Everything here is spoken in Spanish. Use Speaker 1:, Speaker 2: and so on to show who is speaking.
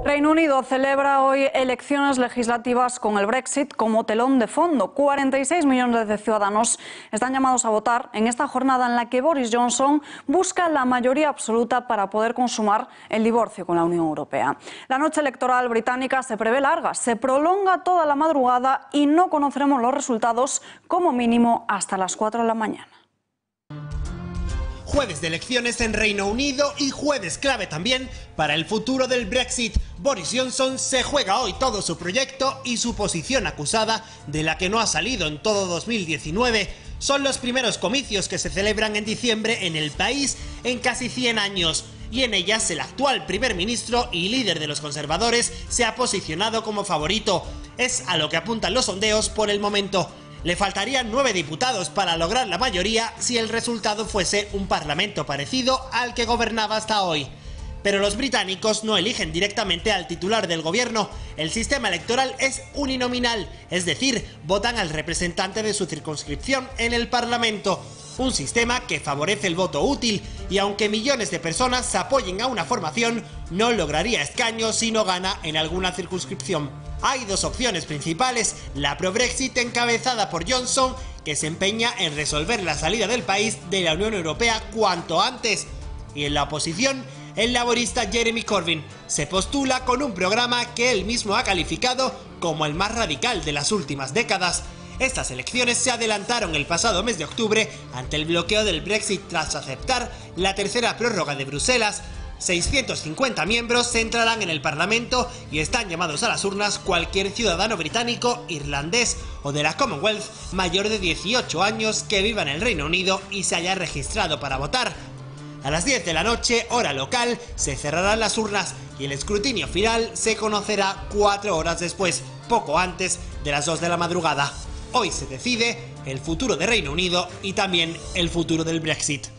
Speaker 1: Reino Unido celebra hoy elecciones legislativas con el Brexit como telón de fondo. 46 millones de ciudadanos están llamados a votar en esta jornada en la que Boris Johnson busca la mayoría absoluta para poder consumar el divorcio con la Unión Europea. La noche electoral británica se prevé larga, se prolonga toda la madrugada y no conoceremos los resultados como mínimo hasta las 4 de la mañana.
Speaker 2: Jueves de elecciones en Reino Unido y jueves clave también para el futuro del Brexit. Boris Johnson se juega hoy todo su proyecto y su posición acusada de la que no ha salido en todo 2019. Son los primeros comicios que se celebran en diciembre en el país en casi 100 años. Y en ellas el actual primer ministro y líder de los conservadores se ha posicionado como favorito. Es a lo que apuntan los sondeos por el momento. Le faltarían 9 diputados para lograr la mayoría si el resultado fuese un parlamento parecido al que gobernaba hasta hoy. Pero los británicos no eligen directamente al titular del gobierno. El sistema electoral es uninominal, es decir, votan al representante de su circunscripción en el Parlamento. Un sistema que favorece el voto útil y aunque millones de personas apoyen a una formación, no lograría escaños si no gana en alguna circunscripción. Hay dos opciones principales, la pro-Brexit encabezada por Johnson, que se empeña en resolver la salida del país de la Unión Europea cuanto antes, y en la oposición, el laborista Jeremy Corbyn se postula con un programa que él mismo ha calificado como el más radical de las últimas décadas. Estas elecciones se adelantaron el pasado mes de octubre ante el bloqueo del Brexit tras aceptar la tercera prórroga de Bruselas. 650 miembros se entrarán en el Parlamento y están llamados a las urnas cualquier ciudadano británico, irlandés o de la Commonwealth mayor de 18 años que viva en el Reino Unido y se haya registrado para votar. A las 10 de la noche, hora local, se cerrarán las urnas y el escrutinio final se conocerá 4 horas después, poco antes de las 2 de la madrugada. Hoy se decide el futuro de Reino Unido y también el futuro del Brexit.